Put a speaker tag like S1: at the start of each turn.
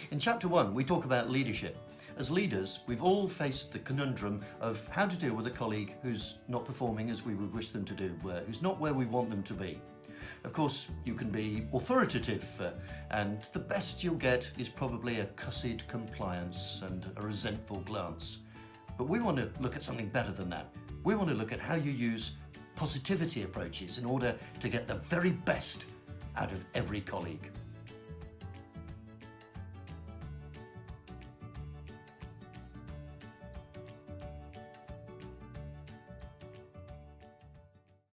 S1: In Chapter 1, we talk about leadership. As leaders, we've all faced the conundrum of how to deal with a colleague who's not performing as we would wish them to do, who's not where we want them to be. Of course, you can be authoritative, and the best you'll get is probably a cussed compliance and a resentful glance. But we want to look at something better than that. We want to look at how you use positivity approaches in order to get the very best out of every colleague.